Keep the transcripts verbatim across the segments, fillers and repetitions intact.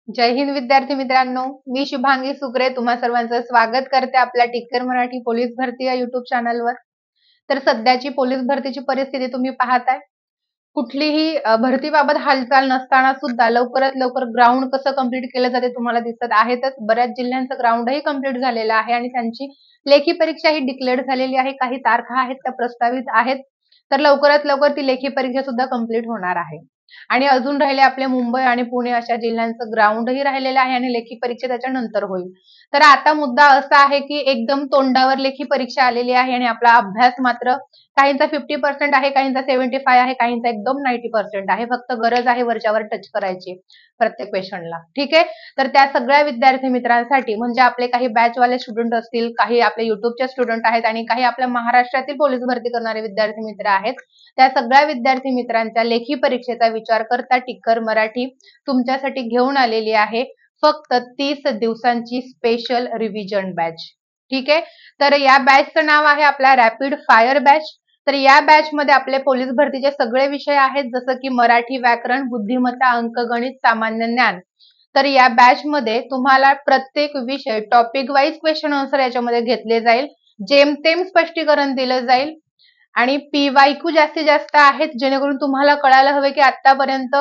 जय हिंद विद्यार्थी मित्रांनो, मी शुभांगी सुकरे तुम्हा सर्वांचं स्वागत करते आपल्या टिक्कर मराठी पोलीस भरती या युट्यूब चॅनलवर। तर सध्याची पोलीस भरतीची परिस्थिती तुम्ही पाहताय। कुठलीही भरतीबाबत हालचाल नसताना सुद्धा लवकरात लवकर ग्राउंड कसं कंप्लीट केलं जाते तुम्हाला दिसत आहेतच। बऱ्याच जिल्ह्यांचं ग्राउंडही कंप्लीट झालेलं आहे आणि त्यांची लेखी परीक्षा ही डिक्लेअर झालेली आहे। काही तारखा आहेत त्या प्रस्तावित आहेत, तर लवकरात लवकर ती लेखी परीक्षा सुद्धा कंप्लीट होणार आहे। आणि अजून राहिले आपले मुंबई आणि पुणे अशा जिल्ह्यांचं ग्राउंडही राहिलेलं आहे आणि लेखी परीक्षा त्याच्यानंतर होईल। तर आता मुद्दा असा आहे की एकदम तोंडावर लेखी परीक्षा आलेली आहे आणि आपला अभ्यास मात्र काहींचा पन्नास पर्सेंट आहे, काहींचा पन्नास आहे, काहींचा एकदम नव्वद पर्सेंट आहे। फक्त गरज आहे वरच्यावर टच करायची प्रत्येक क्वेश्चनला, ठीक आहे। तर त्या सगळ्या विद्यार्थी मित्रांसाठी म्हणजे आपले काही बॅचवाले स्टुडंट असतील, काही आपले युट्यूबचे स्टुडंट आहेत आणि काही आपल्या महाराष्ट्रातील पोलीस भरती करणारे विद्यार्थी मित्र आहेत, त्या सगळ्या विद्यार्थी मित्रांच्या लेखी परीक्षेचा विचार करता टिक्कर मराठी तुमच्यासाठी घेऊन आलेली आहे फक्त तीस दिवसांची स्पेशल रिव्हिजन बॅच, ठीक आहे। तर या बॅचचं नाव आहे आपला रॅपिड फायर बॅच। तर या बॅच मध्ये आपले पोलीस भरतीचे सगळे विषय आहेत, जसं की मराठी व्याकरण, बुद्धिमत्ता, अंकगणित, सामान्य ज्ञान। तर या बॅच मध्ये तुम्हाला प्रत्येक विषय टॉपिक वाईज क्वेश्चन आन्सर याच्यामध्ये घेतले जाईल, जेमतेम स्पष्टीकरण दिलं जाईल आणि पीवायक्यू जास्तीत जास्त आहेत, जेणेकरून तुम्हाला कळायला हवे की आतापर्यंत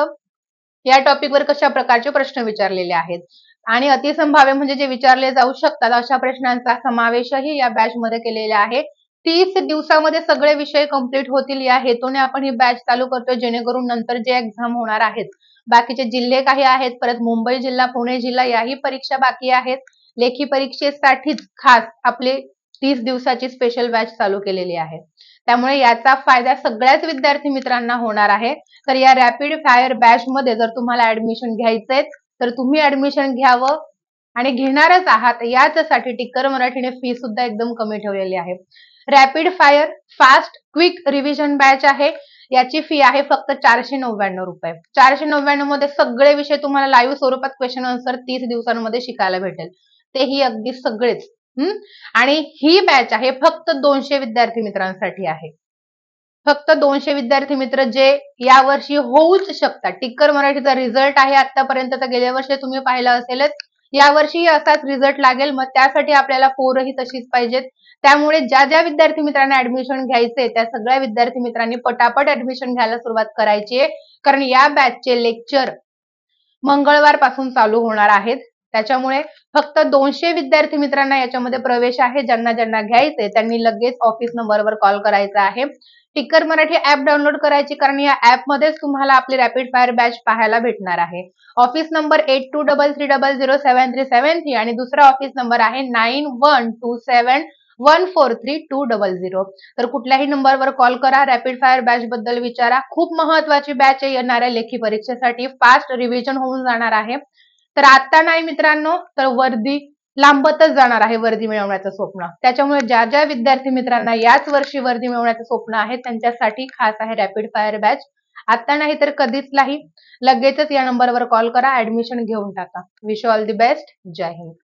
या टॉपिकवर कशा प्रकारचे प्रश्न विचारलेले आहेत आणि अतिसंभाव्य म्हणजे जे विचारले जाऊ शकतात अशा प्रश्नांचा समावेशही या बॅच मध्ये केलेला आहे। तीस दिवसामध्ये सगळे विषय कंप्लीट होतील या हेतूने आपण ही बॅच चालू करतोय, जेणेकरून नंतर जे एक्झाम होणार आहेत, बाकीचे जिल्हे काही आहेत, परत मुंबई जिल्हा, पुणे जिल्हा याही परीक्षा बाकी आहेत, लेखी परीक्षेसाठीच खास आपले तीस दिवसाची स्पेशल बॅच चालू केलेली आहे। त्यामुळे याचा फायदा सगळ्याच विद्यार्थी मित्रांना होणार आहे। तर या रॅपिड फायर बॅच मध्ये जर तुम्हाला ऍडमिशन घ्यायचंय तर तुम्ही ऍडमिशन घ्यावं आणि घेणारच आहात याच्यासाठी टिक्कर मराठीने फी सुद्धा एकदम कमी ठेवलेली आहे। Rapid fire fast quick revision batch आहे, याची फी आहे फक्त चारशे नव्याण्णव रुपये। चारशे नव्याण्णव मध्ये सगळे विषय तुम्हाला लाईव्ह स्वरूपात क्वेश्चन आन्सर तीस दिवसांमध्ये शिकायला भेटेल, तेही अगदी सगळेच। हम्म आणि ही बॅच आहे फक्त दोनशे विद्यार्थी मित्रांसाठी आहे, फक्त दोनशे विद्यार्थी मित्र जे यावर्षी होऊच शकतात। टिक्कर मराठीचा रिझल्ट आहे आतापर्यंतचा, गेल्या वर्षी तुम्ही पाहिलं असेलच, यावर्षी असाच रिझल्ट लागेल, मग त्यासाठी आपल्याला पोरही तशीच पाहिजेत। त्यामुळे ज्या ज्या विद्यार्थी मित्रांना ऍडमिशन घ्यायचे त्या सगळ्या विद्यार्थी मित्रांनी पटापट ऍडमिशन घ्यायला सुरुवात करायची आहे, कारण या बॅचचे लेक्चर मंगळवार पासून चालू होणार आहेत। त्याच्यामुळे फक्त दोनशे विद्यार्थी मित्रांना याच्यामध्ये प्रवेश आहे। ज्यांना ज्यांना घ्यायचे त्यांनी लगेच ऑफिस नंबरवर कॉल करायचा आहे। टिक्कर मराठी ऍप डाउनलोड करायची, कारण या ऍप मध्येच तुम्हाला आपली रॅपिड फायर बॅच पाहायला भेटणार आहे। Office number eight two double three double zero seven three seven three आणि दुसरा ऑफिस नंबर आहे nine one two seven one four three two double zero. तर कुठल्याही नंबरवर कॉल करा, रॅपिड फायर बॅच बद्दल विचारा। खूप महत्वाची बॅच आहे येणाऱ्या लेखी परीक्षेसाठी, फास्ट रिव्हिजन होऊन जाणार आहे। तर आता नाही मित्रांनो तर वर्दी लांबतच जाणार आहे वर्दी मिळवण्याचं स्वप्न। त्याच्यामुळे ज्या ज्या विद्यार्थी मित्रांना याच वर्षी वर्दी मिळवण्याचं स्वप्न आहे त्यांच्यासाठी खास आहे रॅपिड फायर बॅच। आता नाही तर कधीच नाही, लगेचच या नंबरवर कॉल करा, ऍडमिशन घेऊन टाका। विश ऑल दी बेस्ट, जय हिंद।